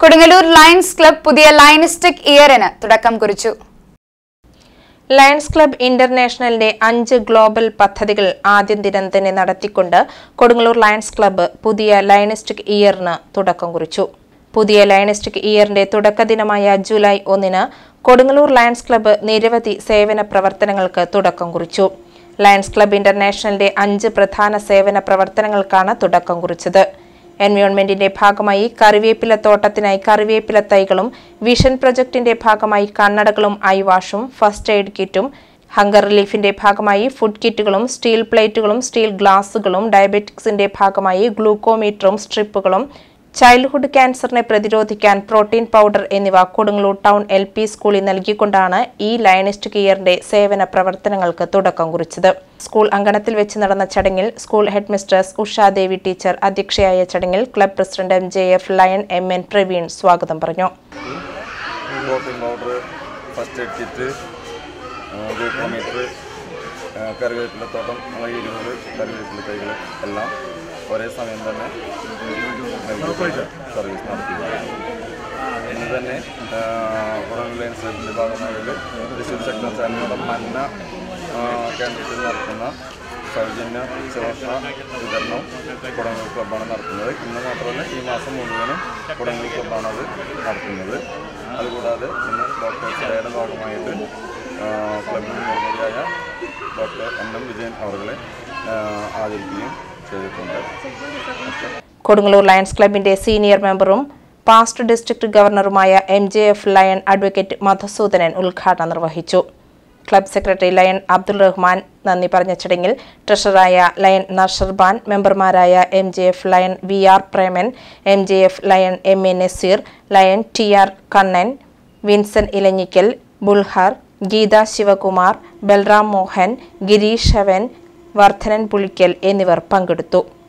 Kodungallur lions club പുതിയ ലയണിസ്റ്റിക് ഇയറിന് തുടക്കം കുറിച്ചു. ലയൺസ് ക്ലബ് ഇന്റർനാഷണലിന്റെ 5 ഗ്ലോബൽ പദ്ധതികൾ ആദ്യ ദിനം തന്നെ നടത്തിക്കൊണ്ട് കൊടുങ്ങല്ലൂർ ലയൺസ് ക്ലബ്ബ് പുതിയ ലയണിസ്റ്റിക് ഇയറിന് തുടക്കം കുറിച്ചു. പുതിയ ലയണിസ്റ്റിക് ഇയറിന്റെ തുടക്ക ദിനമായ ജൂലൈ 1-ന് കൊടുങ്ങല്ലൂർ ലയൺസ് ക്ലബ്ബ് നിരവധി സേവന പ്രവർത്തനങ്ങൾക്ക് തുടക്കം കുറിച്ചു. ലയൺസ് ക്ലബ് ഇന്റർനാഷണലിന്റെ 5 പ്രധാന സേവന പ്രവർത്തനങ്ങൾക്കാണ് തുടക്കം കുറിച്ചത്. എൻവയോൺമെന്റിന്റെ ഭാഗമായി കറിവേപ്പില തോട്ടത്തിനായി കറിവേപ്പില തൈകളും, വിഷൻ പ്രൊജക്ടിന്റെ ഭാഗമായി കണ്ണടകളും ഐവാഷും, ഫസ്റ്റ് എയ്ഡ് കിറ്റും, ഹങ്കർ റിലീഫിന്റെ ഭാഗമായി ഫുഡ് കിറ്റുകളും, സ്റ്റീൽ പ്ലേറ്റുകളും, സ്റ്റീൽ ഗ്ലാസുകളും, ഡയബറ്റിക്സിന്റെ ഭാഗമായി ഗ്ലൂക്കോമീറ്ററും സ്ട്രിപ്പുകളും, ചൈൽഡ്ഹുഡ് ക്യാൻസറിനെ പ്രതിരോധിക്കാൻ പ്രോട്ടീൻ പൗഡർ എന്നിവ കൊടുങ്ങല്ലൂർ ടൗൺ LP സ്കൂളിൽ നൽകിക്കൊണ്ടാണ് ഈ ലയണിസ്റ്റിക് ഇയറിന്റെ സേവന പ്രവർത്തനങ്ങൾക്ക് തുടക്കം കുറിച്ചത്. സ്കൂൾ അങ്കണത്തിൽ വെച്ച് നടന്ന ചടങ്ങിൽ school head mistress Ushadevi teacher അധ്യക്ഷയായ ചടങ്ങിൽ club president MJF lion MN Praveen സ്വാഗതം പറഞ്ഞു. കറിവേപ്പിലത്തോട്ടം 20 കറിവേപ്പില തൈകൾ എല്ലാം ഒരേ സമയം തന്നെ സർവീസ് നടത്തിയിരുന്നു. ഇന്ന് തന്നെ കൊടുങ്ങല്ലൂർ ലയൺസ് ക്ലബിൻ്റെ ഭാഗമായിട്ട് തൃശ്ശൂർ സെക്ടർ ചാനലിലൂടെ മന്ന കേന്ദ്രത്തിൽ നടത്തുന്ന സൗജന്യ ഉച്ചഭക്ഷണ വിതരണം കൊടുങ്ങല്ലൂർ ക്ലബ്ബാണ് നടത്തുന്നത്. ഇന്ന് മാത്രമല്ല, ഈ മാസം മുഴുവനും കൊടുങ്ങല്ലൂർ ക്ലബ്ബാണ് അത് നടത്തുന്നത്. അതുകൂടാതെ ഇന്ന് ഡോക്ടേഴ്സ് ഡേയുടെ ഭാഗമായിട്ട് ക്ലബിന് നിർമ്മിതിയായ ഡോക്ടർ NM വിജയൻ അവരെ ആദരിക്കുകയും ചെയ്തിട്ടുണ്ട്. കൊടുങ്ങല്ലൂർ ലയൺസ് ക്ലബിന്റെ സീനിയർ മെമ്പറും പാസ്റ്റ് ഡിസ്ട്രിക്ട് ഗവർണറുമായ MJF ലയൺ അഡ്വക്കേറ്റ് മധുസൂദനൻ ഉദ്ഘാടനം നിർവഹിച്ചു. Club secretary lion Abdul Rahman നന്ദി പറഞ്ഞ ചടങ്ങിൽ ട്രഷററായ ലയൺ നഷർബാൻ, മെമ്പർമാരായ MJF lion VR Preman, MJF lion MA Nazeer, lion TR Kannan, Vinson Elanjikkal, ബുൾഹർ, ഗീത ശിവകുമാർ, ബൽറാം മോഹൻ, ഗിരീഷ് ശവൻ, വർദ്ധനൻ പുളിക്കൽ എന്നിവർ പങ്കെടുത്തു.